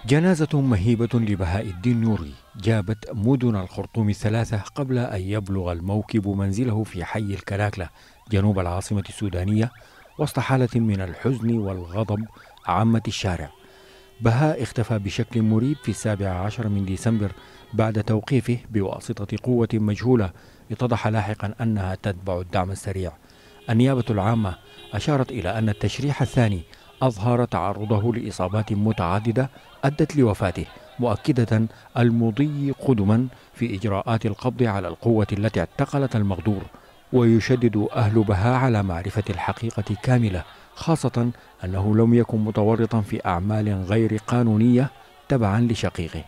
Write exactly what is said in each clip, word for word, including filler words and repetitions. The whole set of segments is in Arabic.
جنازة مهيبة لبهاء الدين نوري جابت مدن الخرطوم الثلاثة قبل أن يبلغ الموكب منزله في حي الكلاكلة جنوب العاصمة السودانية، وسط حالة من الحزن والغضب عامة الشارع. بهاء اختفى بشكل مريب في السابع عشر من ديسمبر بعد توقيفه بواسطة قوة مجهولة اتضح لاحقا أنها تتبع الدعم السريع. النيابة العامة أشارت إلى أن التشريح الثاني أظهر تعرضه لإصابات متعددة أدت لوفاته، مؤكدة المضي قدما في إجراءات القبض على القوة التي اعتقلت المغدور. ويشدد أهل بهاء على معرفة الحقيقة كاملة، خاصة أنه لم يكن متورطا في أعمال غير قانونية تبعا لشقيقه.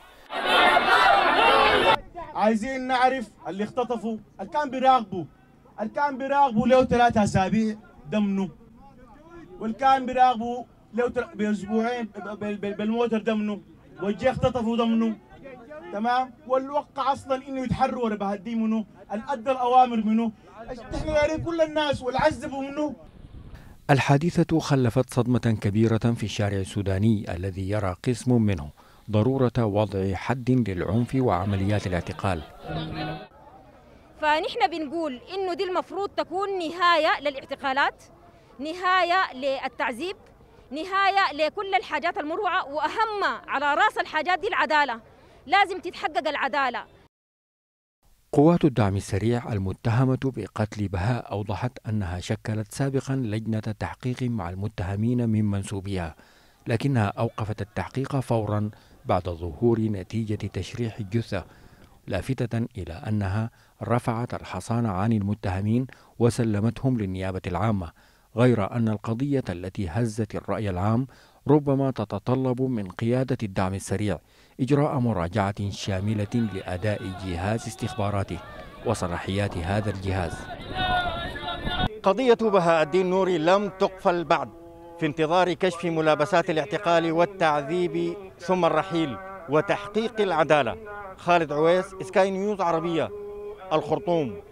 عايزين نعرف اللي اختطفوا، اللي كان بيراقبوا اللي كان بيراقبوا له ثلاثة أسابيع دمنه، واللي كان بيراقبوا له بأسبوعين بالموتر دمنه، والجي اختطفوا دمنه، تمام؟ واللي وقع أصلا إنه يتحروا ورا بهدي منه، اللي أدى الأوامر منه، احنا دايرين كل الناس واللي عذبوا منه. الحادثة خلفت صدمة كبيرة في الشارع السوداني الذي يرى قسم منه ضرورة وضع حد للعنف وعمليات الاعتقال. فنحن بنقول إنه دي المفروض تكون نهاية للاعتقالات، نهاية للتعذيب، نهاية لكل الحاجات المروعة، وأهم على رأس الحاجات دي العدالة، لازم تتحقق العدالة. قوات الدعم السريع المتهمة بقتل بهاء أوضحت أنها شكلت سابقا لجنة تحقيق مع المتهمين من منسوبيها، لكنها أوقفت التحقيق فورا بعد ظهور نتيجة تشريح الجثة، لافتة إلى أنها رفعت الحصانة عن المتهمين وسلمتهم للنيابة العامة، غير أن القضية التي هزت الرأي العام ربما تتطلب من قيادة الدعم السريع إجراء مراجعة شاملة لأداء جهاز استخباراته وصلاحيات هذا الجهاز. قضية بهاء الدين نوري لم تقفل بعد، في انتظار كشف ملابسات الاعتقال والتعذيب ثم الرحيل وتحقيق العدالة. خالد عويس، سكاي نيوز عربية، الخرطوم.